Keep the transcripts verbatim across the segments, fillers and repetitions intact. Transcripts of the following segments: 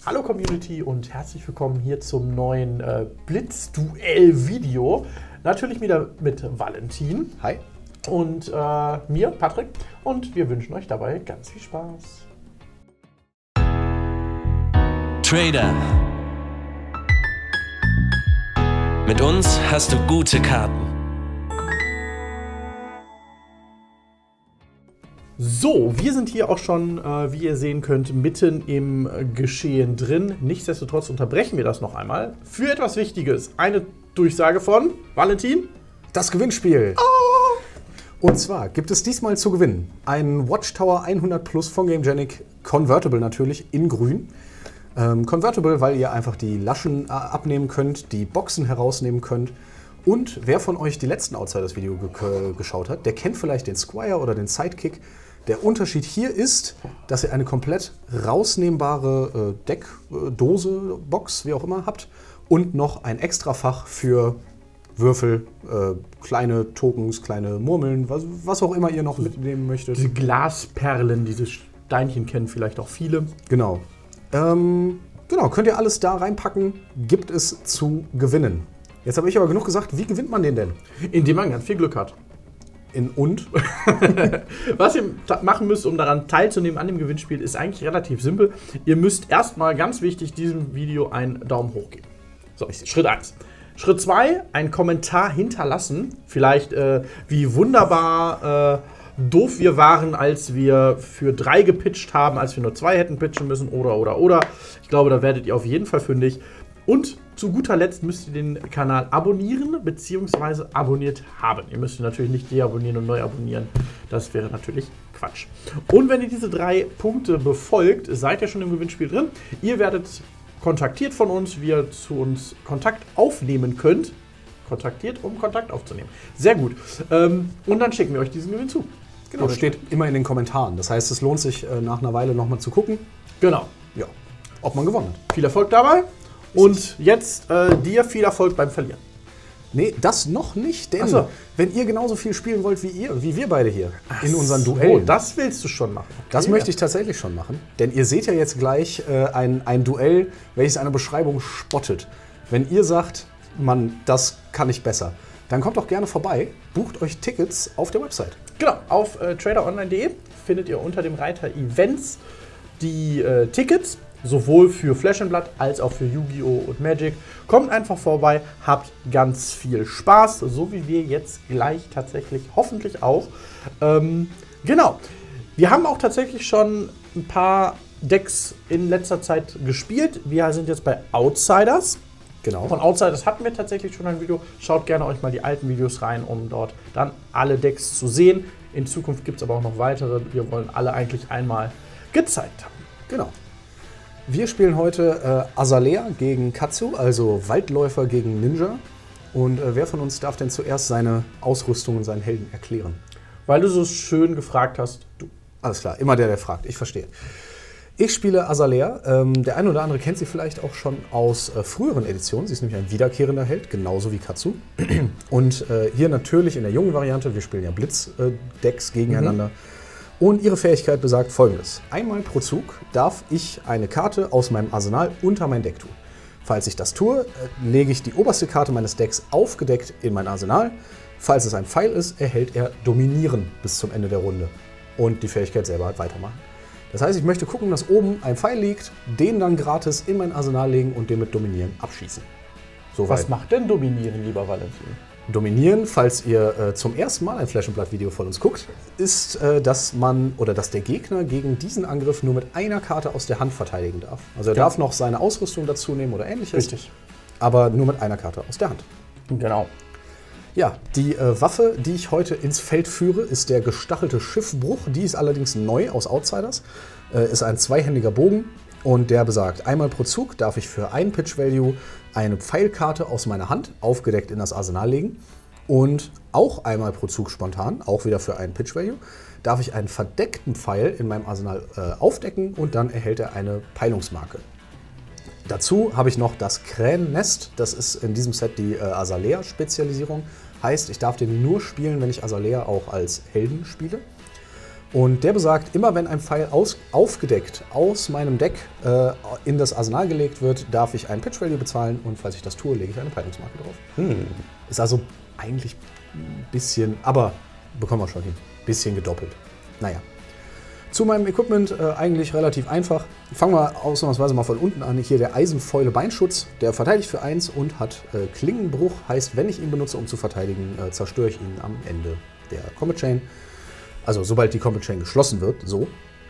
Hallo Community und herzlich willkommen hier zum neuen äh, Blitzduell-Video. Natürlich wieder mit Valentin. Hi. Und äh, mir, Patrick. Und wir wünschen euch dabei ganz viel Spaß. Trader. Mit uns hast du gute Karten. So, wir sind hier auch schon, äh, wie ihr sehen könnt, mitten im äh, Geschehen drin. Nichtsdestotrotz unterbrechen wir das noch einmal für etwas Wichtiges. Eine Durchsage von Valentin. Das Gewinnspiel. Oh. Und zwar gibt es diesmal zu gewinnen einen Watchtower hundert Plus von Gamegenic, Convertible natürlich, in grün. Ähm, Convertible, weil ihr einfach die Laschen äh, abnehmen könnt, die Boxen herausnehmen könnt. Und wer von euch die letzten Outsiders-Video ge geschaut hat, der kennt vielleicht den Squire oder den Sidekick. Der Unterschied hier ist, dass ihr eine komplett rausnehmbare äh, Deckdose, äh, Box, wie auch immer, habt und noch ein Extrafach für Würfel, äh, kleine Tokens, kleine Murmeln, was, was auch immer ihr noch mitnehmen möchtet. Diese Glasperlen, diese Steinchen kennen vielleicht auch viele. Genau. Ähm, genau, könnt ihr alles da reinpacken, gibt es zu gewinnen. Jetzt habe ich aber genug gesagt, wie gewinnt man den denn? Indem man ganz viel Glück hat. In und? Was ihr machen müsst, um daran teilzunehmen an dem Gewinnspiel, ist eigentlich relativ simpel. Ihr müsst erstmal, ganz wichtig, diesem Video einen Daumen hoch geben. So, Schritt eins. Schritt zwei, einen Kommentar hinterlassen. Vielleicht, äh, wie wunderbar äh, doof wir waren, als wir für drei gepitcht haben, als wir nur zwei hätten pitchen müssen, oder, oder, oder. Ich glaube, da werdet ihr auf jeden Fall fündig. Und zu guter Letzt müsst ihr den Kanal abonnieren bzw. abonniert haben. Ihr müsst ihn natürlich nicht deabonnieren und neu abonnieren. Das wäre natürlich Quatsch. Und wenn ihr diese drei Punkte befolgt, seid ihr schon im Gewinnspiel drin. Ihr werdet kontaktiert von uns, wie ihr zu uns Kontakt aufnehmen könnt. Kontaktiert, um Kontakt aufzunehmen. Sehr gut. Ähm, und dann schicken wir euch diesen Gewinn zu. Genau, das steht immer in den Kommentaren. Das heißt, es lohnt sich äh, nach einer Weile nochmal zu gucken. Genau. Ja, ob man gewonnen hat. Viel Erfolg dabei. Und jetzt äh, dir viel Erfolg beim Verlieren. Nee, das noch nicht, denn so. wenn ihr genauso viel spielen wollt wie ihr, wie wir beide hier Ach in unseren so, Duellen. Das willst du schon machen. Okay. Das möchte ich tatsächlich schon machen, denn ihr seht ja jetzt gleich äh, ein, ein Duell, welches eine Beschreibung spottet. Wenn ihr sagt, Mann, das kann ich besser, dann kommt doch gerne vorbei, bucht euch Tickets auf der Website. Genau, auf äh, trader online punkt de findet ihr unter dem Reiter Events die äh, Tickets. Sowohl für Flesh and Blood als auch für Yu-Gi-Oh! Und Magic. Kommt einfach vorbei, habt ganz viel Spaß, so wie wir jetzt gleich tatsächlich hoffentlich auch. Ähm, genau. Wir haben auch tatsächlich schon ein paar Decks in letzter Zeit gespielt. Wir sind jetzt bei Outsiders. Genau. Von Outsiders hatten wir tatsächlich schon ein Video. Schaut gerne euch mal die alten Videos rein, um dort dann alle Decks zu sehen. In Zukunft gibt es aber auch noch weitere. Wir wollen alle eigentlich einmal gezeigt haben. Genau. Wir spielen heute äh, Azalea gegen Katsu, also Waldläufer gegen Ninja. Und äh, wer von uns darf denn zuerst seine Ausrüstung und seinen Helden erklären? Weil du so schön gefragt hast, du. Alles klar, immer der, der fragt, ich verstehe. Ich spiele Azalea. Ähm, der eine oder andere kennt sie vielleicht auch schon aus äh, früheren Editionen. Sie ist nämlich ein wiederkehrender Held, genauso wie Katsu. Und äh, hier natürlich in der jungen Variante, wir spielen ja Blitzdecks gegeneinander. Mhm. Und ihre Fähigkeit besagt Folgendes. Einmal pro Zug darf ich eine Karte aus meinem Arsenal unter mein Deck tun. Falls ich das tue, lege ich die oberste Karte meines Decks aufgedeckt in mein Arsenal. Falls es ein Pfeil ist, erhält er Dominieren bis zum Ende der Runde. Und die Fähigkeit selber halt weitermachen. Das heißt, ich möchte gucken, dass oben ein Pfeil liegt, den dann gratis in mein Arsenal legen und den mit Dominieren abschießen. So Was macht denn Dominieren, lieber Valentin? Dominieren, falls ihr äh, zum ersten Mal ein Flesh and Blood Video von uns guckt, ist, äh, dass man oder dass der Gegner gegen diesen Angriff nur mit einer Karte aus der Hand verteidigen darf. Also er ja. darf noch seine Ausrüstung dazu nehmen oder ähnliches. Richtig. Aber nur mit einer Karte aus der Hand. Genau. Ja, die äh, Waffe, die ich heute ins Feld führe, ist der gestachelte Schiffbruch. Die ist allerdings neu aus Outsiders. Äh, ist ein zweihändiger Bogen. Und der besagt, einmal pro Zug darf ich für einen Pitch-Value eine Pfeilkarte aus meiner Hand aufgedeckt in das Arsenal legen. Und auch einmal pro Zug spontan, auch wieder für einen Pitch-Value, darf ich einen verdeckten Pfeil in meinem Arsenal äh, aufdecken und dann erhält er eine Peilungsmarke. Dazu habe ich noch das Kränennest. Das ist in diesem Set die äh, Azalea-Spezialisierung. Heißt, ich darf den nur spielen, wenn ich Azalea auch als Helden spiele. Und der besagt, immer wenn ein Pfeil aus, aufgedeckt aus meinem Deck äh, in das Arsenal gelegt wird, darf ich einen Pitch-Value bezahlen und falls ich das tue, lege ich eine Peitungsmarke drauf. Hm. Ist also eigentlich ein bisschen, aber bekommen wir schon hin, bisschen gedoppelt. Naja. Zu meinem Equipment äh, eigentlich relativ einfach. Fangen wir ausnahmsweise mal von unten an. Hier der Eisenfäule Beinschutz, der verteidigt für eins und hat äh, Klingenbruch. Heißt, wenn ich ihn benutze, um zu verteidigen, äh, zerstöre ich ihn am Ende der Combat Chain. Also sobald die Combat Chain geschlossen wird, so.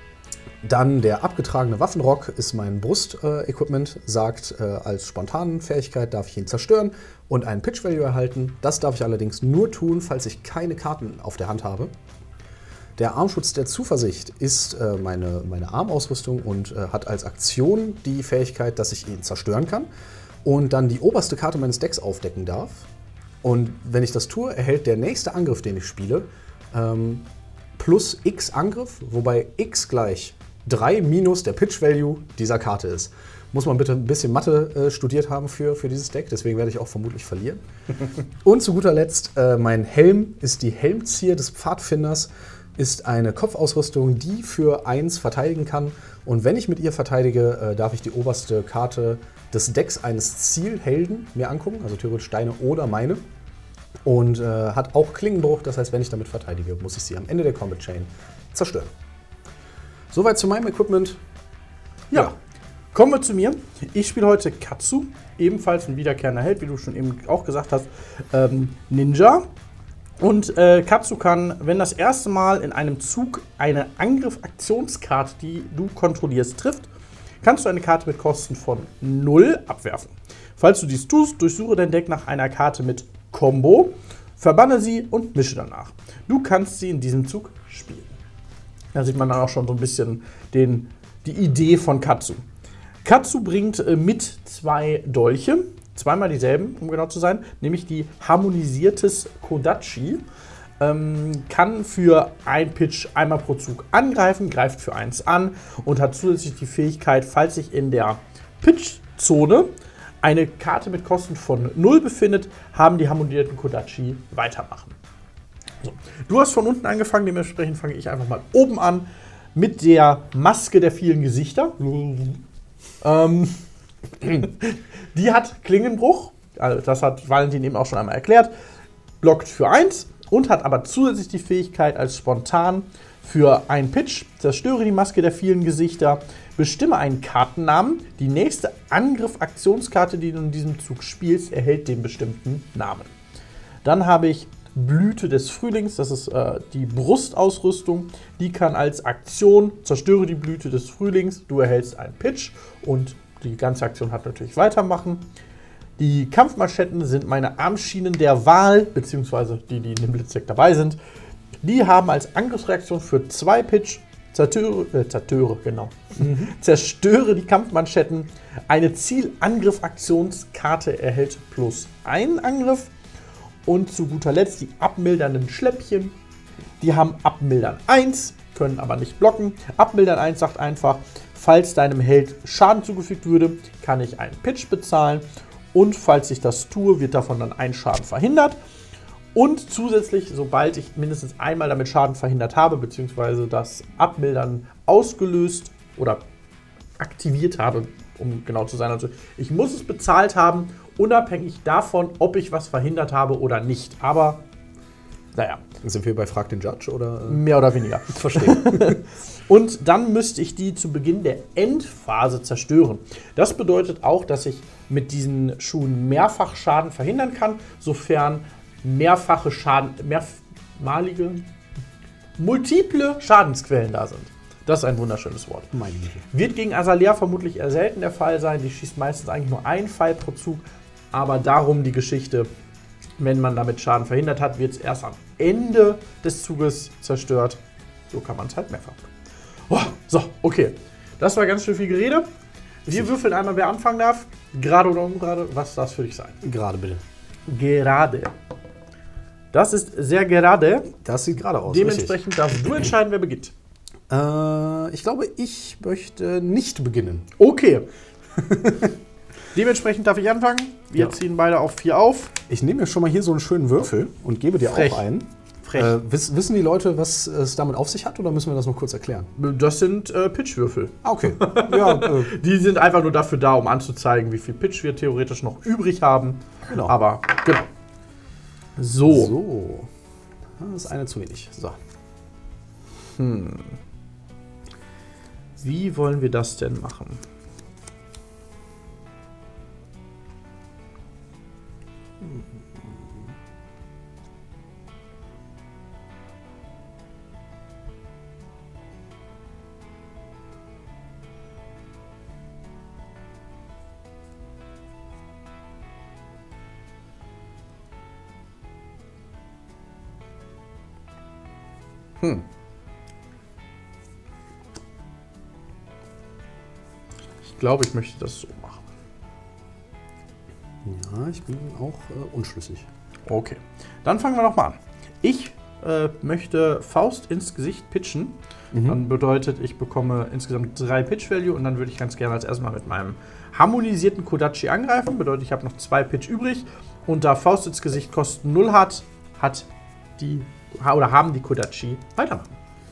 Dann der abgetragene Waffenrock ist mein Brust-Equipment, äh, sagt, äh, als spontanen Fähigkeit darf ich ihn zerstören und einen Pitch-Value erhalten. Das darf ich allerdings nur tun, falls ich keine Karten auf der Hand habe. Der Armschutz der Zuversicht ist äh, meine, meine Armausrüstung und äh, hat als Aktion die Fähigkeit, dass ich ihn zerstören kann und dann die oberste Karte meines Decks aufdecken darf. Und wenn ich das tue, erhält der nächste Angriff, den ich spiele, ähm, plus X Angriff, wobei X gleich drei minus der Pitch-Value dieser Karte ist. Muss man bitte ein bisschen Mathe äh, studiert haben für, für dieses Deck, deswegen werde ich auch vermutlich verlieren. Und zu guter Letzt, äh, mein Helm ist die Helmzier des Pfadfinders, ist eine Kopfausrüstung, die für eins verteidigen kann. Und wenn ich mit ihr verteidige, äh, darf ich die oberste Karte des Decks eines Zielhelden mir angucken, also theoretisch deine oder meine. Und äh, hat auch Klingenbruch, das heißt, wenn ich damit verteidige, muss ich sie am Ende der Combat Chain zerstören. Soweit zu meinem Equipment. Ja, ja. Kommen wir zu mir. Ich spiele heute Katsu, ebenfalls ein wiederkehrender Held, wie du schon eben auch gesagt hast, ähm, Ninja. Und äh, Katsu kann, wenn das erste Mal in einem Zug eine Angriff-Aktionskarte, die du kontrollierst, trifft, kannst du eine Karte mit Kosten von null abwerfen. Falls du dies tust, durchsuche dein Deck nach einer Karte mit Combo, verbanne sie und mische danach. Du kannst sie in diesem Zug spielen. Da sieht man dann auch schon so ein bisschen den, die Idee von Katsu. Katsu bringt äh, mit zwei Dolche, zweimal dieselben, um genau zu sein, nämlich die harmonisiertes Kodachi. Ähm, kann für ein Pitch einmal pro Zug angreifen, greift für eins an und hat zusätzlich die Fähigkeit, falls sich in der Pitch-Zone eine Karte mit Kosten von null befindet, haben die harmonisierten Kodachi weitermachen. So. Du hast von unten angefangen, dementsprechend fange ich einfach mal oben an mit der Maske der vielen Gesichter. ähm, die hat Klingenbruch, also das hat Valentin eben auch schon einmal erklärt, blockt für eins und hat aber zusätzlich die Fähigkeit als spontan für einen Pitch, zerstöre die Maske der vielen Gesichter, bestimme einen Kartennamen, die nächste Angriff-Aktionskarte, die du in diesem Zug spielst, erhält den bestimmten Namen. Dann habe ich Blüte des Frühlings, das ist äh, die Brustausrüstung, die kann als Aktion, zerstöre die Blüte des Frühlings, du erhältst einen Pitch und die ganze Aktion hat natürlich weitermachen. Die Kampfmanschetten sind meine Armschienen der Wahl, beziehungsweise die, die in dem Blitzdeck dabei sind. Die haben als Angriffsreaktion für zwei Pitch, zertöre, äh, zertöre, genau, mhm. zerstöre die Kampfmanschetten. Eine Zielangriff-Aktionskarte erhält plus einen Angriff. Und zu guter Letzt die abmildernden Schläppchen. Die haben Abmildern eins, können aber nicht blocken. Abmildern eins sagt einfach, falls deinem Held Schaden zugefügt würde, kann ich einen Pitch bezahlen. Und falls ich das tue, wird davon dann ein Schaden verhindert. Und zusätzlich, sobald ich mindestens einmal damit Schaden verhindert habe, beziehungsweise das Abmildern ausgelöst oder aktiviert habe, um genau zu sein, also ich muss es bezahlt haben, unabhängig davon, ob ich was verhindert habe oder nicht. Aber, naja. Sind wir bei Frag den Judge oder? Mehr oder weniger. Verstehe. Und dann müsste ich die zu Beginn der Endphase zerstören. Das bedeutet auch, dass ich mit diesen Schuhen mehrfach Schaden verhindern kann, sofern mehrfache Schaden, mehrmalige, multiple Schadensquellen da sind. Das ist ein wunderschönes Wort. Meine Güte. Wird gegen Azalea vermutlich eher selten der Fall sein. Die schießt meistens eigentlich nur einen Pfeil pro Zug. Aber darum die Geschichte, wenn man damit Schaden verhindert hat, wird es erst am Ende des Zuges zerstört. So kann man es halt mehrfach. Oh, so, okay. Das war ganz schön viel Gerede. Wir würfeln einmal, wer anfangen darf. Gerade oder ungerade. Was darf es für dich sein? Gerade bitte. Gerade. Das ist sehr gerade. Das sieht gerade aus. Dementsprechend darfst du entscheiden, wer beginnt. Äh, ich glaube, ich möchte nicht beginnen. Okay. Dementsprechend darf ich anfangen. Wir Ja. ziehen beide auf vier auf. Ich nehme mir schon mal hier so einen schönen Würfel und gebe dir Frech. auch einen. frech. Äh, wiss, wissen die Leute, was es damit auf sich hat, oder müssen wir das noch kurz erklären? Das sind äh, Pitchwürfel. Ah, okay. Ja, äh, Die sind einfach nur dafür da, um anzuzeigen, wie viel Pitch wir theoretisch noch übrig haben. Genau. Aber genau. So. so. Das ist eine zu wenig. So. Wie wollen wir das denn machen? Hm. Ich glaube, ich möchte das so machen. Ja, ich bin auch äh, unschlüssig. Okay, dann fangen wir noch mal an. Ich äh, möchte Faust ins Gesicht pitchen. Mhm. Dann bedeutet, ich bekomme insgesamt drei Pitch-Value und dann würde ich ganz gerne als erstes mal mit meinem harmonisierten Kodachi angreifen. Bedeutet, ich habe noch zwei Pitch übrig. Und da Faust ins Gesicht Kosten null hat, hat die oder haben die Kodachi weitermachen.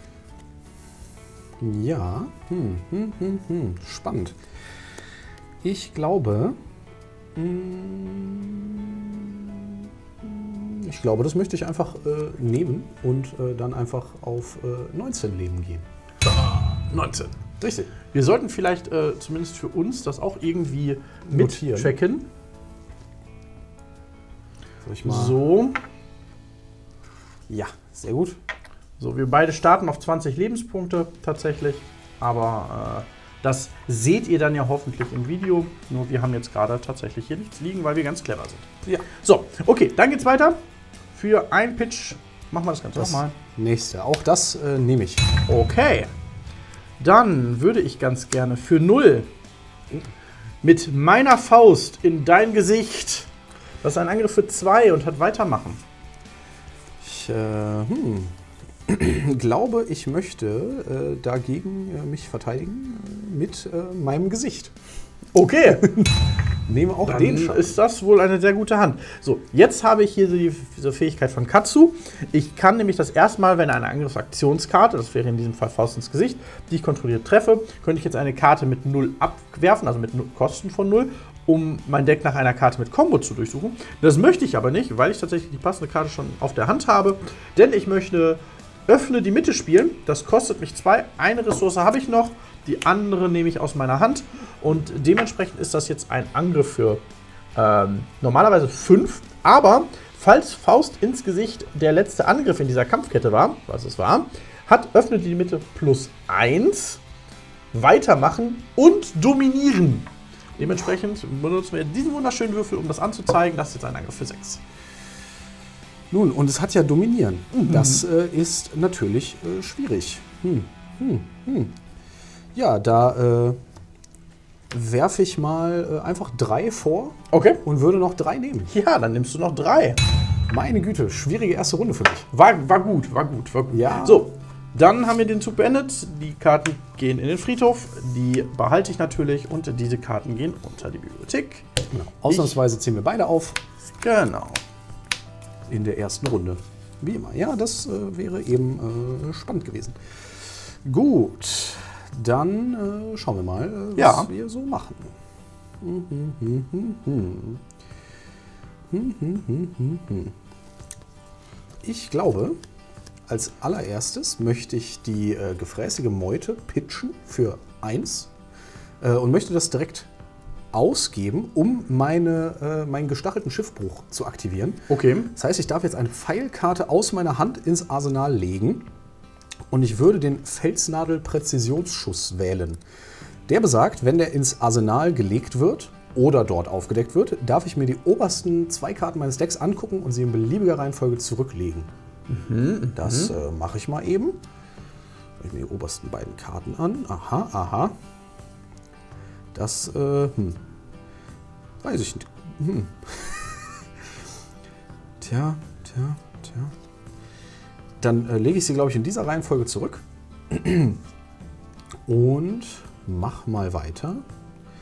Ja, hm, hm, hm, hm. Spannend. Ich glaube, ich glaube, das möchte ich einfach äh, nehmen und äh, dann einfach auf äh, neunzehn Leben gehen. neunzehn. Richtig. Wir sollten vielleicht äh, zumindest für uns das auch irgendwie Notieren. mittracken. Soll ich mal? So. Ja, sehr gut. So, wir beide starten auf zwanzig Lebenspunkte tatsächlich, aber äh, das seht ihr dann ja hoffentlich im Video. Nur wir haben jetzt gerade tatsächlich hier nichts liegen, weil wir ganz clever sind. Ja. So, okay, dann geht's weiter. Für ein Pitch machen wir das Ganze Das nochmal. nächste. Auch das äh, nehme ich. Okay, dann würde ich ganz gerne für null mit meiner Faust in dein Gesicht. Das ist ein Angriff für zwei und hat weitermachen. Ich äh, hm, glaube, ich möchte äh, dagegen äh, mich verteidigen äh, mit äh, meinem Gesicht. Okay, Nehme auch dann den Schaden. ist das wohl eine sehr gute Hand. So, jetzt habe ich hier die, diese Fähigkeit von Katsu. Ich kann nämlich das erste Mal, wenn eine Angriffsaktionskarte, das wäre in diesem Fall Faust ins Gesicht, die ich kontrolliert treffe, könnte ich jetzt eine Karte mit null abwerfen, also mit null Kosten von null, um mein Deck nach einer Karte mit Combo zu durchsuchen. Das möchte ich aber nicht, weil ich tatsächlich die passende Karte schon auf der Hand habe, denn ich möchte öffne die Mitte spielen. Das kostet mich zwei. Eine Ressource habe ich noch, die andere nehme ich aus meiner Hand und dementsprechend ist das jetzt ein Angriff für ähm, normalerweise fünf, aber falls Faust ins Gesicht der letzte Angriff in dieser Kampfkette war, was es war, hat öffne die Mitte plus eins, weitermachen und dominieren. Dementsprechend benutzen wir diesen wunderschönen Würfel, um das anzuzeigen. Das ist jetzt ein Angriff für sechs. Nun, und es hat ja Dominieren. Mhm. Das äh, ist natürlich äh, schwierig. Hm, hm, hm. Ja, da äh, werfe ich mal äh, einfach drei vor Okay. und würde noch drei nehmen. Ja, dann nimmst du noch drei. Meine Güte, schwierige erste Runde für mich. War, war gut, war gut, war gut. Ja. So, dann haben wir den Zug beendet. Die Karten gehen in den Friedhof. Die behalte ich natürlich und diese Karten gehen unter die Bibliothek. Genau. Ausnahmsweise ziehen wir beide auf Genau. in der ersten Runde. Wie immer. Ja, das äh, wäre eben äh, spannend gewesen. Gut, dann äh, schauen wir mal, äh, was Ja. wir so machen. Hm, hm, hm, hm, hm. Hm, hm, hm, hm, hm. Ich glaube, als allererstes möchte ich die äh, gefräßige Meute pitchen für eins äh, und möchte das direkt ausgeben, um meine, äh, meinen gestachelten Schiffbruch zu aktivieren. Okay. Das heißt, ich darf jetzt eine Pfeilkarte aus meiner Hand ins Arsenal legen und ich würde den Felsnadel-Präzisionsschuss wählen. Der besagt, wenn der ins Arsenal gelegt wird oder dort aufgedeckt wird, darf ich mir die obersten zwei Karten meines Decks angucken und sie in beliebiger Reihenfolge zurücklegen. Mhm, das äh, mache ich mal eben. Schaue ich mir die obersten beiden Karten an. Aha, aha. Das, äh, hm. Weiß ich nicht. Hm. Tja, tja, tja. Dann äh, lege ich sie, glaube ich, in dieser Reihenfolge zurück. Und mach mal weiter.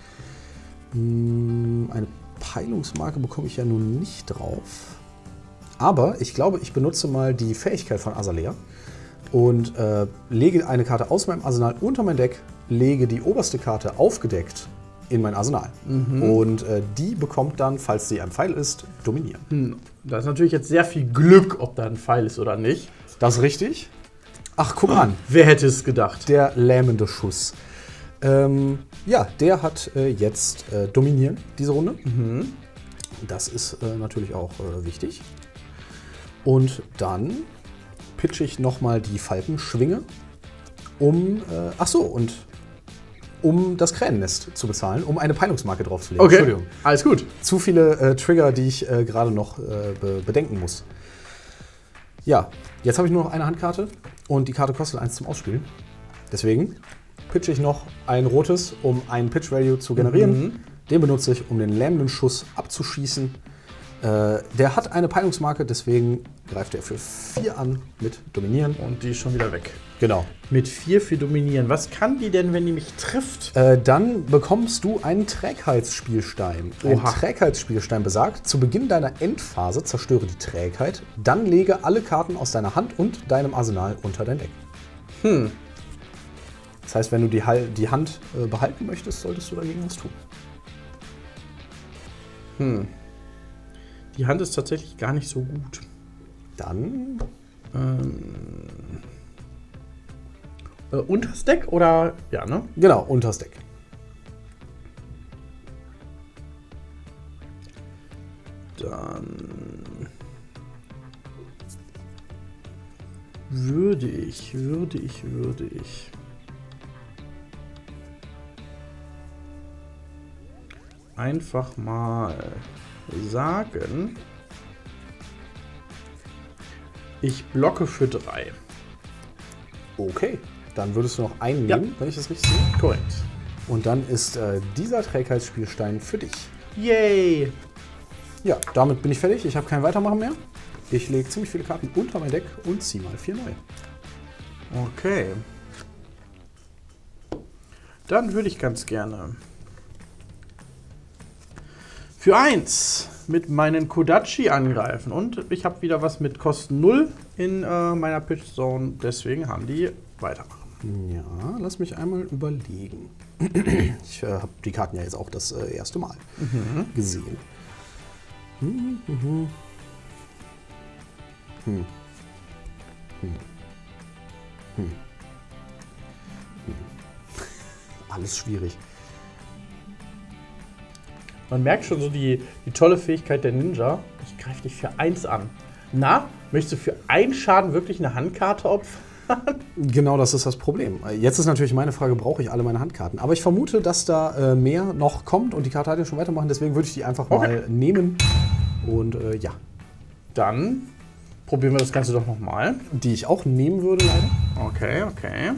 Hm, eine Peilungsmarke bekomme ich ja nun nicht drauf. Aber ich glaube, ich benutze mal die Fähigkeit von Azalea und äh, lege eine Karte aus meinem Arsenal unter mein Deck, lege die oberste Karte aufgedeckt in mein Arsenal. Mhm. Und äh, die bekommt dann, falls sie ein Pfeil ist, dominieren. Hm. Da ist natürlich jetzt sehr viel Glück, ob da ein Pfeil ist oder nicht. Das ist richtig. Ach, guck an. Wer hätte es gedacht? Der lähmende Schuss. Ähm, ja, der hat äh, jetzt äh, dominieren, diese Runde. Mhm. Das ist äh, natürlich auch äh, wichtig. Und dann pitche ich nochmal die Falkenschwinge, um, äh, ach so, und um das Kränennest zu bezahlen, um eine Peilungsmarke draufzulegen. Okay, Entschuldigung. Alles gut. Zu viele äh, Trigger, die ich äh, gerade noch äh, be bedenken muss. Ja, jetzt habe ich nur noch eine Handkarte und die Karte kostet eins zum Ausspielen. Deswegen pitche ich noch ein rotes, um einen Pitch-Value zu generieren. Mhm. Den benutze ich, um den lähmenden Schuss abzuschießen. Äh, der hat eine Peilungsmarke, deswegen greift er für vier an mit Dominieren. Und die ist schon wieder weg. Genau. Mit vier für Dominieren. Was kann die denn, wenn die mich trifft? Äh, dann bekommst du einen Trägheitsspielstein. Ein Oha. Trägheitsspielstein besagt, zu Beginn deiner Endphase zerstöre die Trägheit, dann lege alle Karten aus deiner Hand und deinem Arsenal unter dein Deck. Hm. Das heißt, wenn du die, Hal die Hand äh, behalten möchtest, solltest du dagegen was tun. Hm. Die Hand ist tatsächlich gar nicht so gut. Dann Ähm, äh, unters Deck oder? Ja, ne? Genau, unters Deck. Dann würde ich, würde ich, würde ich einfach mal sagen, ich blocke für drei. Okay, dann würdest du noch einen Ja. nehmen, wenn ich das richtig sehe. Korrekt. Und dann ist äh, dieser Trägheitsspielstein für dich. Yay! Ja, damit bin ich fertig. Ich habe kein Weitermachen mehr. Ich lege ziemlich viele Karten unter mein Deck und ziehe mal vier neue. Okay. Dann würde ich ganz gerne für eins mit meinen Kodachi angreifen. Und ich habe wieder was mit Kosten null in äh, meiner Pitch Zone. Deswegen haben die weitermachen. Ja, lass mich einmal überlegen. Ich äh, habe die Karten ja jetzt auch das äh, erste Mal Mhm. gesehen. Hm, hm, hm. Hm. Hm. Hm. Hm. Alles schwierig. Man merkt schon so die, die tolle Fähigkeit der Ninja. Ich greife dich für eins an. Na, möchtest du für einen Schaden wirklich eine Handkarte opfern? Genau, das ist das Problem. Jetzt ist natürlich meine Frage, brauche ich alle meine Handkarten? Aber ich vermute, dass da äh, mehr noch kommt und die Karte hat ja schon weitermachen. Deswegen würde ich die einfach Okay. mal nehmen. Und äh, ja, Dann probieren wir das Ganze doch nochmal. die ich auch nehmen würde leider. Okay, okay.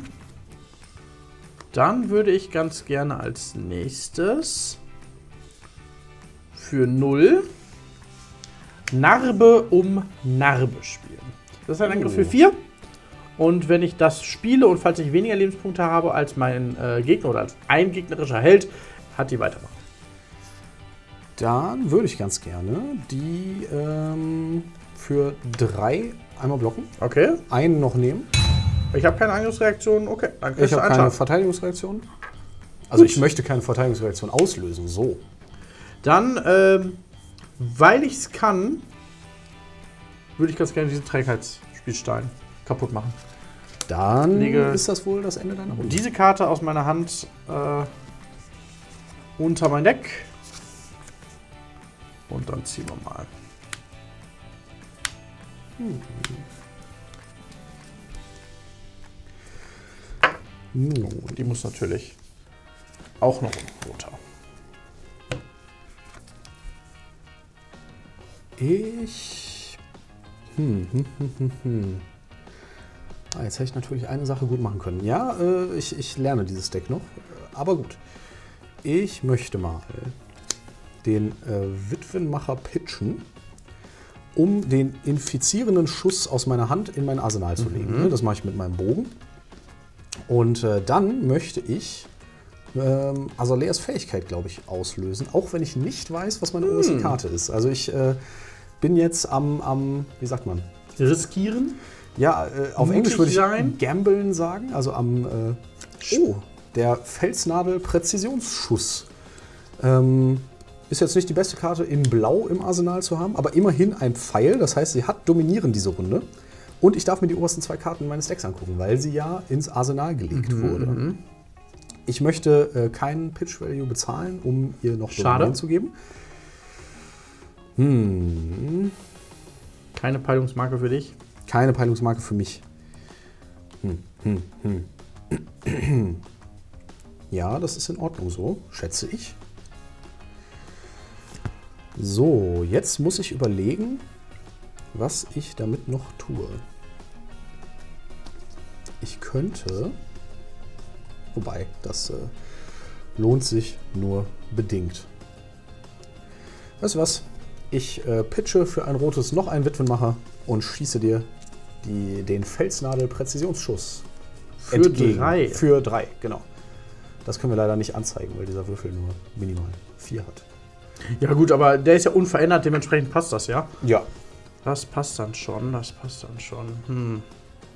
Dann würde ich ganz gerne als nächstes für null Narbe um Narbe spielen. Das ist ein Angriff für vier. Und wenn ich das spiele und falls ich weniger Lebenspunkte habe als mein äh, Gegner oder als ein gegnerischer Held, hat die weitermachen. Dann würde ich ganz gerne die ähm, für drei einmal blocken. Okay. Einen noch nehmen. Ich habe keine Angriffsreaktion. Okay, dann Ich kriegst du habe einen keine Schaden. Verteidigungsreaktion. Also Gut. ich möchte keine Verteidigungsreaktion auslösen. So. Dann, ähm, weil ich es kann, würde ich ganz gerne diesen Trägheitsspielstein kaputt machen. Dann Lege- ist das wohl das Ende deiner Runde. Diese Karte aus meiner Hand äh, unter mein Deck. Und dann ziehen wir mal. Nun, Die muss natürlich auch noch runter. Ich. Hm, hm, hm, hm, hm. Ah, jetzt hätte ich natürlich eine Sache gut machen können. Ja, äh, ich, ich lerne dieses Deck noch. Aber gut. Ich möchte mal den äh, Witwenmacher pitchen, um den infizierenden Schuss aus meiner Hand in mein Arsenal zu legen. Das mache ich mit meinem Bogen. Und äh, dann möchte ich ähm, Azaleas Fähigkeit, glaube ich, auslösen. Auch wenn ich nicht weiß, was meine oberste Karte ist. Also ich äh, bin jetzt am, am wie sagt man? Riskieren? Ja, äh, auf Mutig Englisch würde ich sein? gamblen sagen. Also am, äh, oh, der Felsnadel-Präzisionsschuss. Ähm, ist jetzt nicht die beste Karte in Blau im Arsenal zu haben, aber immerhin ein Pfeil. Das heißt, sie hat dominieren diese Runde. Und ich darf mir die obersten zwei Karten meines Decks angucken, weil sie ja ins Arsenal gelegt Mhm, wurde. mhm. Ich möchte äh, keinen Pitch-Value bezahlen, um ihr noch Schade. Dominieren zu geben. Hm. Keine Peilungsmarke für dich. Keine Peilungsmarke für mich. Hm, hm, hm. Ja, das ist in Ordnung so, schätze ich. So, jetzt muss ich überlegen, was ich damit noch tue. Ich könnte, wobei, das äh, lohnt sich nur bedingt. Weißt du was? Ich äh, pitche für ein rotes noch einen Witwenmacher und schieße dir die, den Felsnadel-Präzisionsschuss Für entgegen. drei. Für drei, genau. Das können wir leider nicht anzeigen, weil dieser Würfel nur minimal vier hat. Ja gut, aber der ist ja unverändert, dementsprechend passt das, ja? Ja. Das passt dann schon, das passt dann schon. Hm.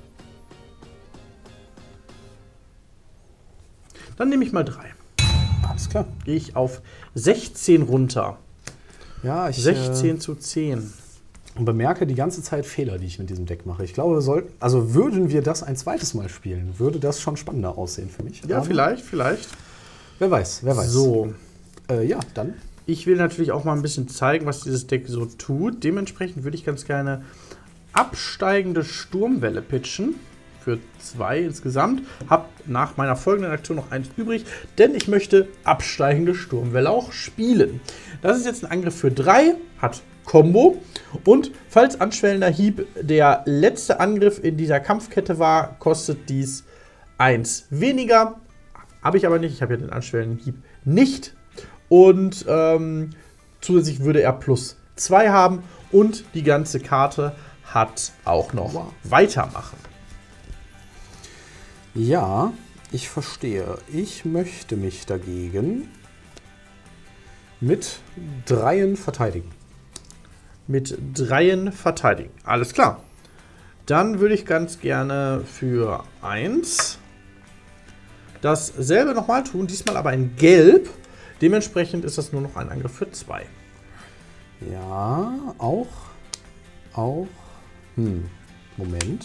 Dann nehme ich mal drei. Alles klar. Gehe ich auf sechzehn runter. Ja, ich sechzehn zu zehn. äh, bemerke die ganze Zeit Fehler, die ich mit diesem Deck mache. Ich glaube, wir sollten, also würden wir das ein zweites Mal spielen, würde das schon spannender aussehen für mich. Ja, Aber vielleicht, vielleicht. Wer weiß, wer weiß. So, Äh, ja, dann. ich will natürlich auch mal ein bisschen zeigen, was dieses Deck so tut. Dementsprechend würde ich ganz gerne absteigende Sturmwelle pitchen. Für zwei insgesamt. Hab nach meiner folgenden Aktion noch eins übrig, denn ich möchte absteigende Sturmwelle auch spielen. Das ist jetzt ein Angriff für drei, hat Combo. Und falls anschwellender Hieb der letzte Angriff in dieser Kampfkette war, kostet dies eins weniger. Habe ich aber nicht, ich habe ja den anschwellenden Hieb nicht. Und ähm, zusätzlich würde er plus zwei haben. Und die ganze Karte hat auch noch Wow. Weitermachen. Ja, ich verstehe. Ich möchte mich dagegen mit dreien verteidigen. Mit dreien verteidigen. Alles klar. Dann würde ich ganz gerne für eins dasselbe nochmal tun, diesmal aber in Gelb. Dementsprechend ist das nur noch ein Angriff für zwei. Ja, auch. Auch. Hm, Moment.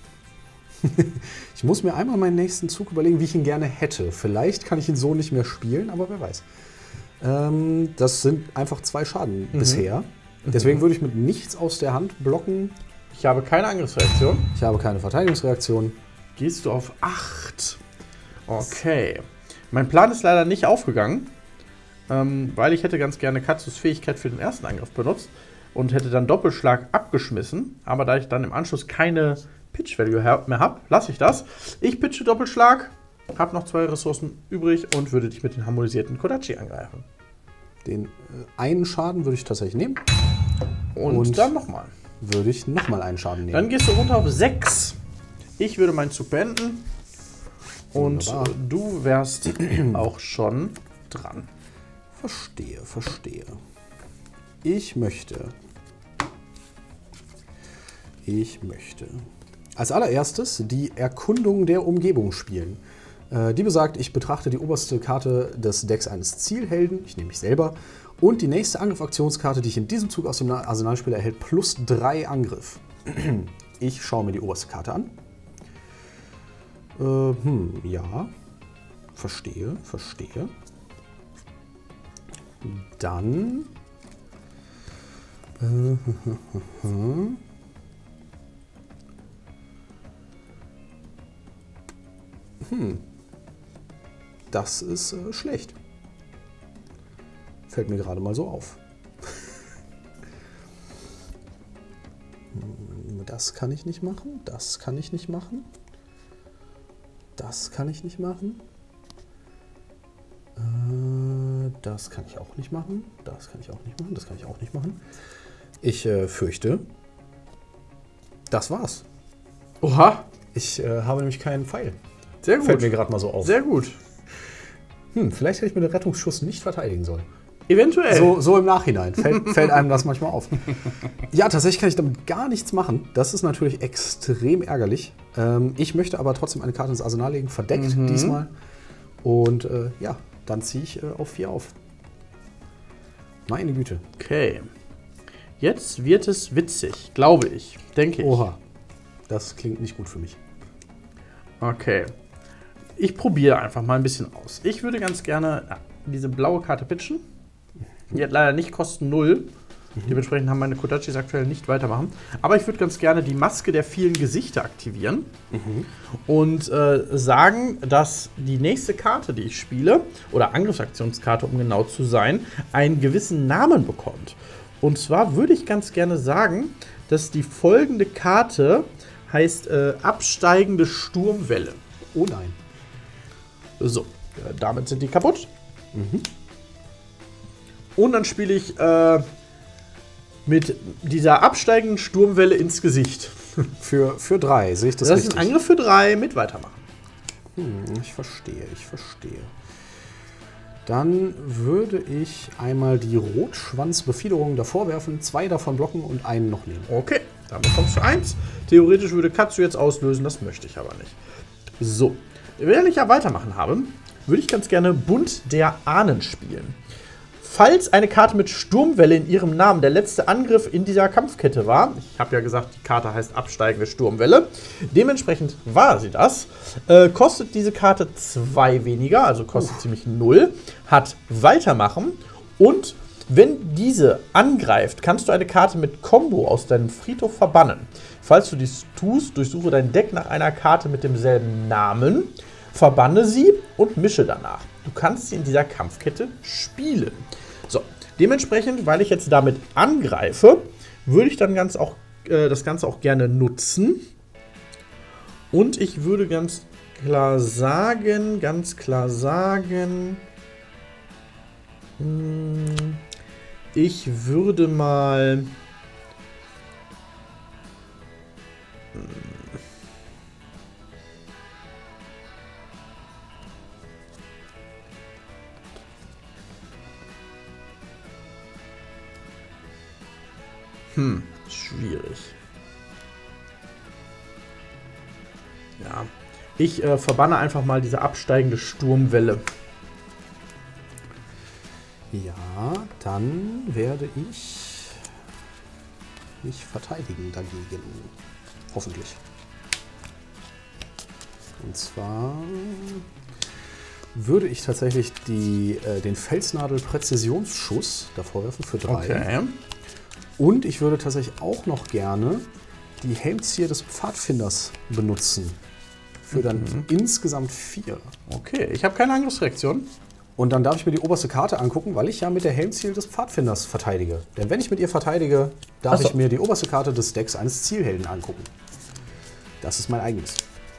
Ich muss mir einmal meinen nächsten Zug überlegen, wie ich ihn gerne hätte. Vielleicht kann ich ihn so nicht mehr spielen, aber wer weiß. Ähm, das sind einfach zwei Schaden Mhm. bisher. Deswegen würde ich mit nichts aus der Hand blocken. Ich habe keine Angriffsreaktion. Ich habe keine Verteidigungsreaktion. Gehst du auf acht? Okay. Mein Plan ist leider nicht aufgegangen, ähm, weil ich hätte ganz gerne Katsus Fähigkeit für den ersten Angriff benutzt und hätte dann Doppelschlag abgeschmissen. Aber da ich dann im Anschluss keine Pitch-Value mehr habe, lasse ich das. Ich pitche Doppelschlag, habe noch zwei Ressourcen übrig und würde dich mit den harmonisierten Kodachi angreifen. Den äh, einen Schaden würde ich tatsächlich nehmen. Und, Und? dann nochmal. Würde ich nochmal einen Schaden nehmen. Dann gehst du runter auf sechs. Ich würde meinen Zug beenden. Und Wunderbar. du wärst auch schon dran. Verstehe, verstehe. Ich möchte. Ich möchte. Als allererstes die Erkundung der Umgebung spielen. Äh, die besagt, ich betrachte die oberste Karte des Decks eines Zielhelden, ich nehme mich selber, und die nächste Angriff-Aktionskarte, die ich in diesem Zug aus dem Arsenal spiele, erhält plus drei Angriff. Ich schaue mir die oberste Karte an. Äh, hm, ja. Verstehe, verstehe. Dann. Äh, hm. Das ist äh, schlecht. Fällt mir gerade mal so auf. Das kann ich nicht machen. Das kann ich nicht machen. Das kann ich nicht machen. Äh, das kann ich auch nicht machen. Das kann ich auch nicht machen. Das kann ich auch nicht machen. Ich äh, fürchte, das war's. Oha, Ich äh, habe nämlich keinen Pfeil. sehr gut. Fällt mir gerade mal so auf. Sehr gut. Hm, vielleicht hätte ich mit dem Rettungsschuss nicht verteidigen sollen. Eventuell. So, so im Nachhinein fällt, fällt einem das manchmal auf. Ja, tatsächlich kann ich damit gar nichts machen. Das ist natürlich extrem ärgerlich. Ähm, ich möchte aber trotzdem eine Karte ins Arsenal legen, verdeckt Mhm. diesmal. Und äh, ja, dann ziehe ich äh, auf vier auf. Meine Güte. Okay. Jetzt wird es witzig, glaube ich. Denke ich. Oha. Das klingt nicht gut für mich. Okay. Ich probiere einfach mal ein bisschen aus. Ich würde ganz gerne ja, diese blaue Karte pitchen. Die hat leider nicht Kosten null. Mhm. Dementsprechend haben meine Kodachis aktuell nicht weitermachen. Aber ich würde ganz gerne die Maske der vielen Gesichter aktivieren. Mhm. Und äh, sagen, dass die nächste Karte, die ich spiele, oder Angriffsaktionskarte, um genau zu sein, einen gewissen Namen bekommt. Und zwar würde ich ganz gerne sagen, dass die folgende Karte heißt äh, absteigende Sturmwelle. Oh nein. So, äh, damit sind die kaputt. Mhm. Und dann spiele ich äh, mit dieser absteigenden Sturmwelle ins Gesicht. Für, für drei, sehe ich das, Das richtig? ist ein Angriff für drei mit weitermachen. Hm, ich verstehe, ich verstehe. Dann würde ich einmal die Rotschwanzbefiederung davor werfen, zwei davon blocken und einen noch nehmen. Okay, damit kommst du eins. Theoretisch würde Katsu jetzt auslösen, das möchte ich aber nicht. So, wenn ich ja weitermachen habe, würde ich ganz gerne Bund der Ahnen spielen. Falls eine Karte mit Sturmwelle in ihrem Namen der letzte Angriff in dieser Kampfkette war, ich habe ja gesagt, die Karte heißt absteigende Sturmwelle, dementsprechend war sie das, äh, kostet diese Karte zwei weniger, also kostet uh. ziemlich null, hat Weitermachen und wenn diese angreift, kannst du eine Karte mit Combo aus deinem Friedhof verbannen. Falls du dies tust, durchsuche dein Deck nach einer Karte mit demselben Namen, verbanne sie und mische danach. Du kannst sie in dieser Kampfkette spielen. So, dementsprechend, weil ich jetzt damit angreife, würde ich dann ganz auch, äh, das Ganze auch gerne nutzen. Und ich würde ganz klar sagen, ganz klar sagen, mh, ich würde mal... Mh, Hm, schwierig. Ja, ich äh, verbanne einfach mal diese absteigende Sturmwelle. Ja, dann werde ich mich verteidigen dagegen. Hoffentlich. Und zwar würde ich tatsächlich die, äh, den Felsnadel-Präzisionsschuss davor werfen für drei. Okay. Und ich würde tatsächlich auch noch gerne die Helmzier des Pfadfinders benutzen. Für dann mhm. insgesamt vier. Okay, ich habe keine Angriffsreaktion. Und dann darf ich mir die oberste Karte angucken, weil ich ja mit der Helmziel des Pfadfinders verteidige. Denn wenn ich mit ihr verteidige, darf so. ich mir die oberste Karte des Decks eines Zielhelden angucken. Das ist mein eigenes.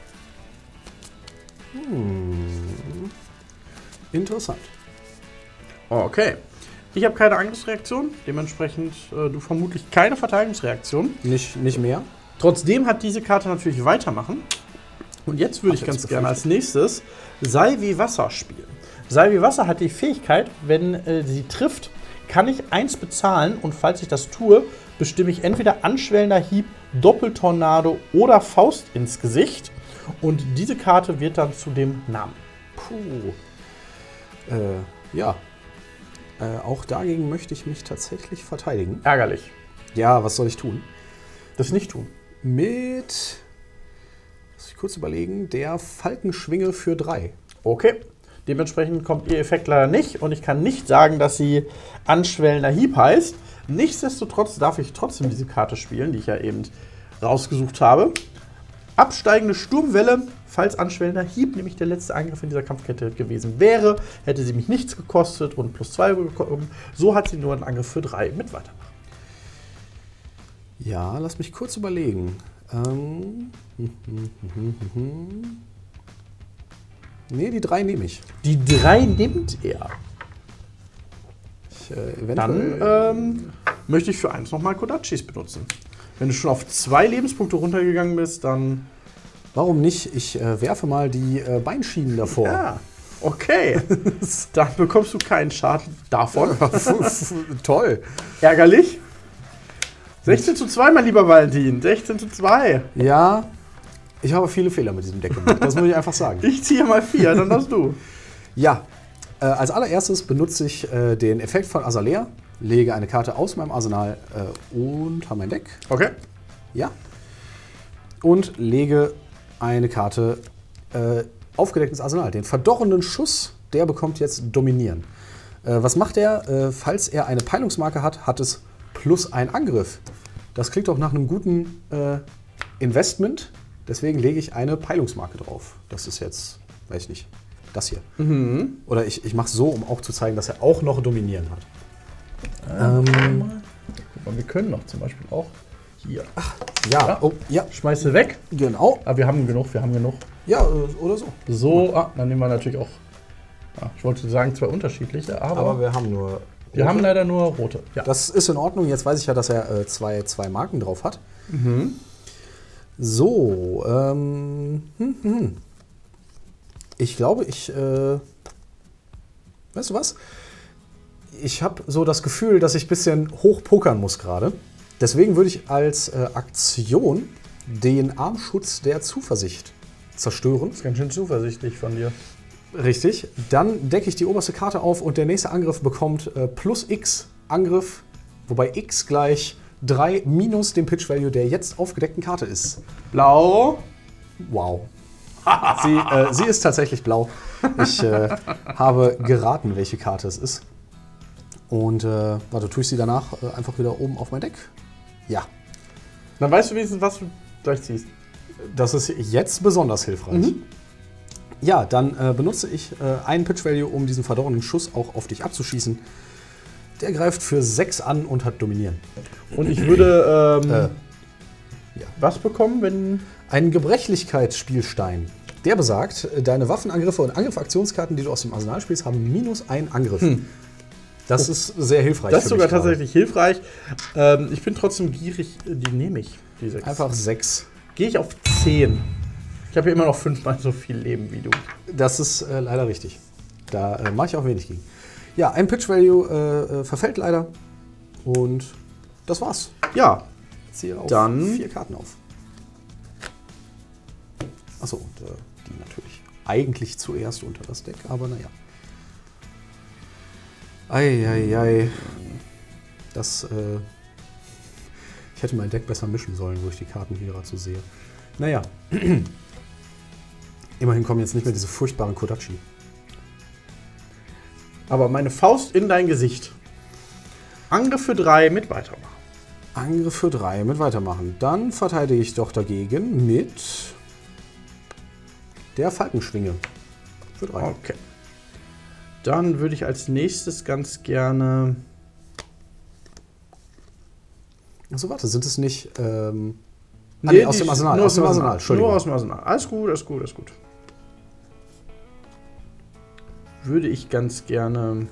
Hm. Interessant. Okay. Ich habe keine Angriffsreaktion, dementsprechend äh, du vermutlich keine Verteidigungsreaktion. Nicht, nicht mehr. Trotzdem hat diese Karte natürlich Weitermachen. Und jetzt würde ich ganz gerne als nächstes Sei wie Wasser spielen. Sei wie Wasser hat die Fähigkeit, wenn äh, sie trifft, kann ich eins bezahlen und falls ich das tue, bestimme ich entweder anschwellender Hieb, Doppeltornado oder Faust ins Gesicht. Und diese Karte wird dann zu dem Namen. Puh. Äh, ja. Äh, auch dagegen möchte ich mich tatsächlich verteidigen. Ärgerlich. Ja, was soll ich tun? Das nicht tun. Mit, lass ich kurz überlegen, der Falkenschwinge für drei. Okay. Dementsprechend kommt ihr Effekt leider nicht und ich kann nicht sagen, dass sie anschwellender Hieb heißt. Nichtsdestotrotz darf ich trotzdem diese Karte spielen, die ich ja eben rausgesucht habe. Absteigende Sturmwelle, falls anschwellender Hieb nämlich der letzte Angriff in dieser Kampfkette gewesen wäre, hätte sie mich nichts gekostet und plus zwei bekommen. So hat sie nur einen Angriff für drei mit Weitermachen. Ja, lass mich kurz überlegen. Ähm, nee, die drei nehme ich. Die drei nimmt er. Ich, äh, Dann ähm, möchte ich für eins nochmal Kodachis benutzen. Wenn du schon auf zwei Lebenspunkte runtergegangen bist, dann... Warum nicht? Ich äh, werfe mal die äh, Beinschienen davor. Ja. Okay. Dann bekommst du keinen Schaden davon. Toll. Ärgerlich. sechzehn zu zwei, mein lieber Valentin. sechzehn zu zwei. Ja, ich habe viele Fehler mit diesem Deck gemacht. Das muss ich einfach sagen. Ich ziehe mal vier, dann hast du. Ja, äh, als allererstes benutze ich äh, den Effekt von Azalea, lege eine Karte aus meinem Arsenal äh, unter mein Deck. Okay. Ja. Und lege eine Karte äh, aufgedeckt ins Arsenal. Den verdorrenden Schuss, der bekommt jetzt Dominieren. Äh, was macht er? Äh, falls er eine Peilungsmarke hat, hat es plus ein Angriff. Das klingt doch nach einem guten äh, Investment. Deswegen lege ich eine Peilungsmarke drauf. Das ist jetzt, weiß ich nicht, das hier. Mhm. Oder ich, ich mache es so, um auch zu zeigen, dass er auch noch Dominieren hat. Ähm, Ähm, Guck mal, wir können noch zum Beispiel auch hier. Ach, ja, Ja. oh, ja, schmeiße weg. genau. Aber wir haben genug, wir haben genug. Ja, äh, oder so. So, ah, dann nehmen wir natürlich auch. Ah, ich wollte sagen, zwei unterschiedliche, aber, Aber wir haben nur. wir haben leider nur rote. Ja. Das ist in Ordnung. Jetzt weiß ich ja, dass er äh, zwei, zwei Marken drauf hat. Mhm. So, ähm. Hm, hm, hm. Ich glaube, ich. Äh, weißt du was? Ich habe so das Gefühl, dass ich ein bisschen hochpokern muss gerade. Deswegen würde ich als äh, Aktion den Armschutz der Zuversicht zerstören. Das ist ganz schön zuversichtlich von dir. Richtig. Dann decke ich die oberste Karte auf und der nächste Angriff bekommt äh, plus X Angriff, wobei X gleich drei minus dem Pitch Value der jetzt aufgedeckten Karte ist. Blau. Wow. sie, äh, sie ist tatsächlich blau. Ich äh, habe geraten, welche Karte es ist. Und äh, warte, tue ich sie danach äh, einfach wieder oben auf mein Deck? Ja. Dann weißt du wenigstens, was du gleich ziehst. Das ist jetzt besonders hilfreich. Mhm. Ja, dann äh, benutze ich äh, einen Pitch Value, um diesen verdorrenen Schuss auch auf dich abzuschießen. Der greift für sechs an und hat Dominieren. Und ich würde ähm, Äh, ja. was bekommen, wenn. Einen Gebrechlichkeitsspielstein. Der besagt, deine Waffenangriffe und Angriffaktionskarten, die du aus dem Arsenal spielst, haben minus einen Angriff. Hm. Das ist sehr hilfreich. Das ist für sogar mich gerade. tatsächlich hilfreich. Ähm, ich bin trotzdem gierig, die nehme ich. Die sechs. Einfach sechs. Gehe ich auf zehn. Ich habe ja immer noch fünfmal so viel Leben wie du. Das ist äh, leider richtig. Da äh, mache ich auch wenig gegen. Ja, ein Pitch Value äh, äh, verfällt leider. Und das war's. Ja, Ich ziehe auf Dann- vier Karten auf. Achso, und äh, die natürlich eigentlich zuerst unter das Deck, aber naja. Eieiei. Das, äh. Ich hätte mein Deck besser mischen sollen, wo ich die Karten hier gerade so sehe. Naja. Immerhin kommen jetzt nicht mehr diese furchtbaren Kodachi. aber meine Faust in dein Gesicht. Angriff für drei mit weitermachen. Angriff für drei mit weitermachen. Dann verteidige ich doch dagegen mit der Falkenschwinge. Für drei. Okay. Dann würde ich als nächstes ganz gerne. Achso, warte, sind es nicht. Ähm, ah, Nee, nee, aus die- dem Arsenal. nur Aus dem Arsenal, Entschuldigung. Nur aus dem Arsenal. Alles gut, alles gut, alles gut. Würde ich ganz gerne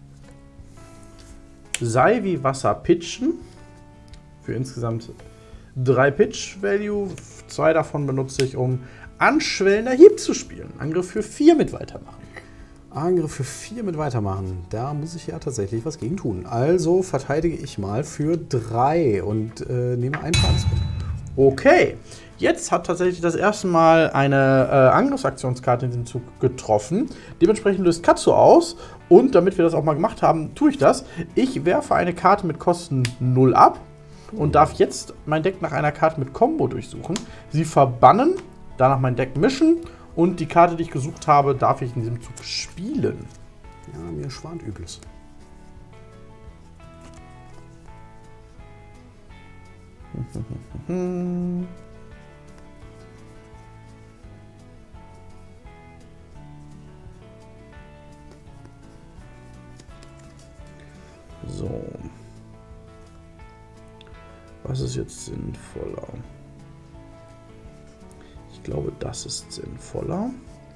Sei wie Wasser pitchen. Für insgesamt drei Pitch-Value. Zwei davon benutze ich, um anschwellender Hieb zu spielen. Angriff für vier mit weitermachen. Angriff für vier mit weitermachen. Da muss ich ja tatsächlich was gegen tun. Also verteidige ich mal für drei und äh, nehme einen Schadenspunkt. Okay, jetzt hat tatsächlich das erste Mal eine äh, Angriffsaktionskarte in diesem Zug getroffen. Dementsprechend löst Katsu aus. Und damit wir das auch mal gemacht haben, tue ich das. Ich werfe eine Karte mit Kosten null ab und darf jetzt mein Deck nach einer Karte mit Combo durchsuchen. Sie verbannen, danach mein Deck mischen und die Karte, die ich gesucht habe, darf ich in diesem Zug spielen. Ja, mir schwant Übles. So. Was ist jetzt sinnvoller? Ich glaube, das ist sinnvoller.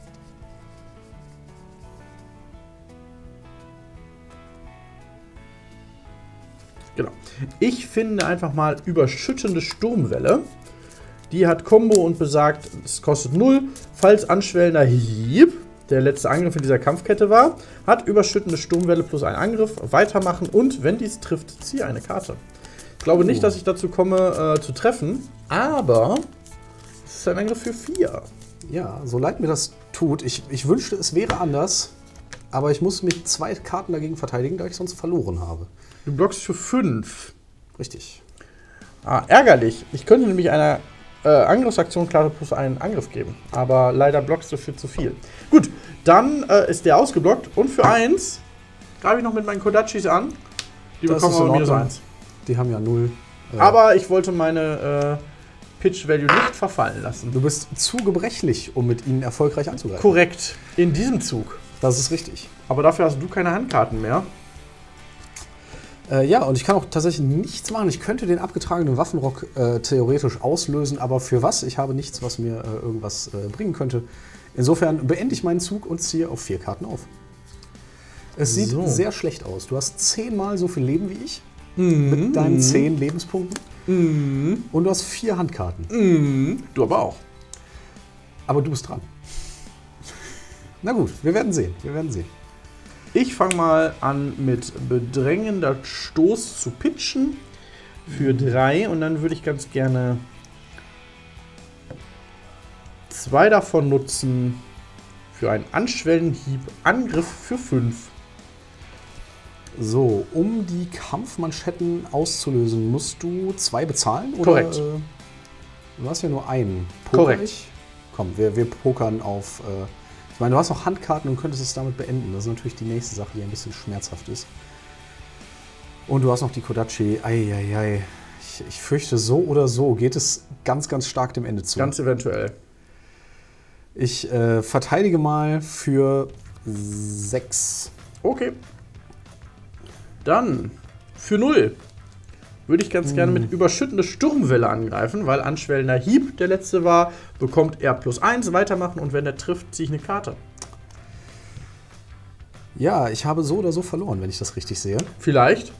Genau. Ich finde einfach mal überschüttende Sturmwelle. Die hat Combo und besagt, es kostet null. Falls anschwellender Hieb der letzte Angriff in dieser Kampfkette war, hat überschüttende Sturmwelle plus einen Angriff, weitermachen und, wenn dies trifft, ziehe eine Karte. Ich glaube nicht, dass ich dazu komme, äh, zu treffen, aber es ist ein Angriff für vier. Ja, so leid mir das tut. Ich, ich wünschte, es wäre anders, aber ich muss mit zwei Karten dagegen verteidigen, da ich sonst verloren habe. Du blockst für fünf. Richtig. Ah, ärgerlich. Ich könnte nämlich einer äh, Angriffsaktion Karte plus einen Angriff geben, aber leider blockst du für zu viel. Gut, dann äh, ist der ausgeblockt und für eins greife ich noch mit meinen Kodachis an. Die Das bekommen ist in aber minus Ordnung. eins. Die haben ja null. Äh, Aber ich wollte meine äh, Pitch-Value nicht verfallen lassen. du bist zu gebrechlich, um mit ihnen erfolgreich anzugreifen. Korrekt. In diesem Zug. Das ist richtig. Aber dafür hast du keine Handkarten mehr. Äh, ja, und ich kann auch tatsächlich nichts machen. Ich könnte den abgetragenen Waffenrock äh, theoretisch auslösen, aber für was? Ich habe nichts, was mir äh, irgendwas äh, bringen könnte. Insofern beende ich meinen Zug und ziehe auf vier Karten auf. Es sieht So. sehr schlecht aus. Du hast zehnmal so viel Leben wie ich. Mhm. Mit deinen zehn Lebenspunkten. Mhm. Und du hast vier Handkarten. Mhm. Du aber auch. Aber du bist dran. Na gut, wir werden sehen. Wir werden sehen. Ich fange mal an mit bedrängender Stoß zu pitchen. Für drei. Und dann würde ich ganz gerne zwei davon nutzen für einen Anschwellenhieb. Angriff für fünf. So, um die Kampfmanschetten auszulösen, musst du zwei bezahlen? Oder, Korrekt. Äh, du hast ja nur einen. Poker Korrekt. ich? Komm, wir, wir pokern auf... Äh, ich meine, du hast noch Handkarten und könntest es damit beenden. Das ist natürlich die nächste Sache, die ein bisschen schmerzhaft ist. Und du hast noch die Kodachi. Eieiei. Ich, ich fürchte, so oder so geht es ganz, ganz stark dem Ende zu. Ganz eventuell. Ich äh, verteidige mal für sechs. Okay. Dann für null würde ich ganz gerne mit überschüttende Sturmwelle angreifen, weil anschwellender Hieb, der letzte war, bekommt er plus eins, weitermachen und wenn er trifft, ziehe ich eine Karte. Ja, ich habe so oder so verloren, wenn ich das richtig sehe. Vielleicht.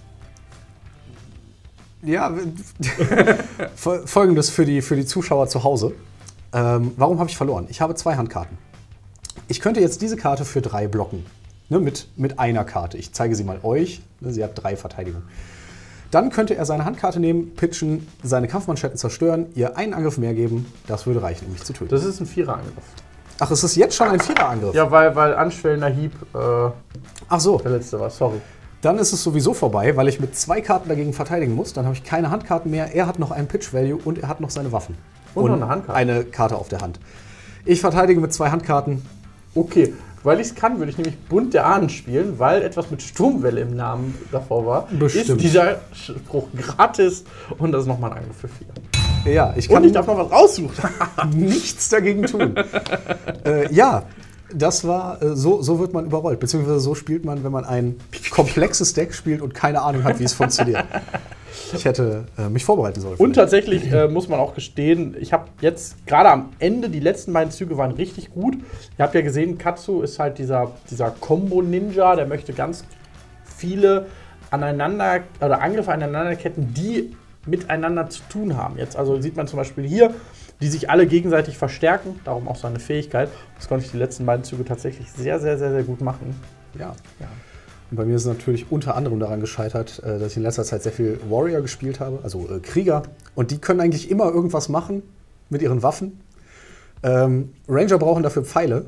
Ja, Fol- folgendes für die, für die Zuschauer zu Hause. Ähm, warum habe ich verloren? Ich habe zwei Handkarten. Ich könnte jetzt diese Karte für drei blocken. Ne, mit, mit einer Karte. Ich zeige sie mal euch. Ne, sie hat drei Verteidigung. Dann könnte er seine Handkarte nehmen, pitchen, seine Kampfmanschetten zerstören, ihr einen Angriff mehr geben. Das würde reichen, um mich zu töten. Das ist ein Viererangriff. Ach, ist es jetzt schon ein Viererangriff? Ja, weil, weil anschwellender Hieb äh, Ach so. der letzte war. Sorry. Dann ist es sowieso vorbei, weil ich mit zwei Karten dagegen verteidigen muss. Dann habe ich keine Handkarten mehr. Er hat noch einen Pitch-Value und er hat noch seine Waffen. Und noch eine Handkarte. Eine Karte auf der Hand. Ich verteidige mit zwei Handkarten. Okay. Weil ich es kann, würde ich nämlich Bund der Ahnen spielen, weil etwas mit Sturmwelle im Namen davor war. Bestimmt. Ist dieser Spruch gratis und das ist nochmal ein Angriff für vier. Ja, ich Und kann ich darf noch was raussuchen. nichts dagegen tun. äh, ja, das war, äh, so, so wird man überrollt. Beziehungsweise so spielt man, wenn man ein komplexes Deck spielt und keine Ahnung hat, wie es funktioniert. Ich hätte äh, mich vorbereiten sollen. Und tatsächlich äh, muss man auch gestehen, ich habe jetzt gerade am Ende, die letzten beiden Züge waren richtig gut. Ihr habt ja gesehen, Katsu ist halt dieser, dieser Combo-Ninja, der möchte ganz viele aneinander oder Angriffe aneinanderketten, die miteinander zu tun haben. Jetzt also sieht man zum Beispiel hier, die sich alle gegenseitig verstärken, darum auch seine Fähigkeit. Das konnte ich die letzten beiden Züge tatsächlich sehr, sehr, sehr, sehr gut machen. Ja. Ja. Und bei mir ist es natürlich unter anderem daran gescheitert, äh, dass ich in letzter Zeit sehr viel Warrior gespielt habe, also äh, Krieger. Und die können eigentlich immer irgendwas machen mit ihren Waffen. Ähm, Ranger brauchen dafür Pfeile.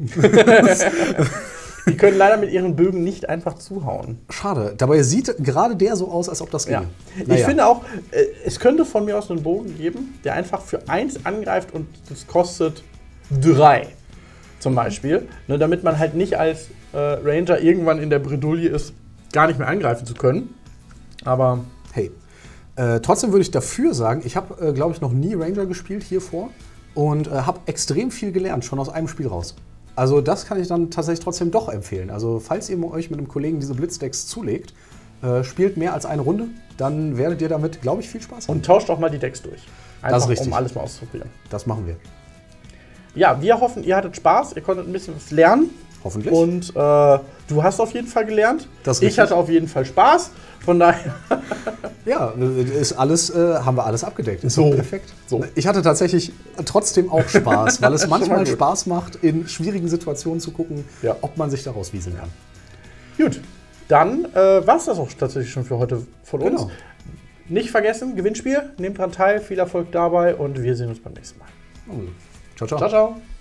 Die können leider mit ihren Bögen nicht einfach zuhauen. Schade. Dabei sieht gerade der so aus, als ob das ginge. Ja. Ich Naja. finde auch, äh, es könnte von mir aus einen Bogen geben, der einfach für eins angreift und das kostet drei. Zum Beispiel. Ne, damit man halt nicht als äh, Ranger irgendwann in der Bredouille ist, gar nicht mehr angreifen zu können. Aber Hey, äh, trotzdem würde ich dafür sagen, ich habe, äh, glaube ich, noch nie Ranger gespielt hier vor und äh, habe extrem viel gelernt, schon aus einem Spiel raus. Also das kann ich dann tatsächlich trotzdem doch empfehlen. Also falls ihr euch mit einem Kollegen diese Blitzdecks zulegt, äh, spielt mehr als eine Runde, dann werdet ihr damit, glaube ich, viel Spaß haben. und tauscht auch mal die Decks durch. Einfach, Das ist richtig. um alles mal auszuprobieren. Das machen wir. Ja, wir hoffen, ihr hattet Spaß, ihr konntet ein bisschen was lernen. Hoffentlich. Und äh, du hast auf jeden Fall gelernt. Das ist ich richtig. hatte auf jeden Fall Spaß. Von daher Ja, ist alles, äh, haben wir alles abgedeckt. Ist So. doch perfekt. So. Ich hatte tatsächlich trotzdem auch Spaß, weil es Schon mal manchmal gut. Spaß macht, in schwierigen Situationen zu gucken, Ja. ob man sich daraus wieseln kann. Gut, dann äh, war es das auch tatsächlich schon für heute von uns. Genau. Nicht vergessen, Gewinnspiel, nehmt dran teil, viel Erfolg dabei und wir sehen uns beim nächsten Mal. Ciao, ciao. Ciao, ciao.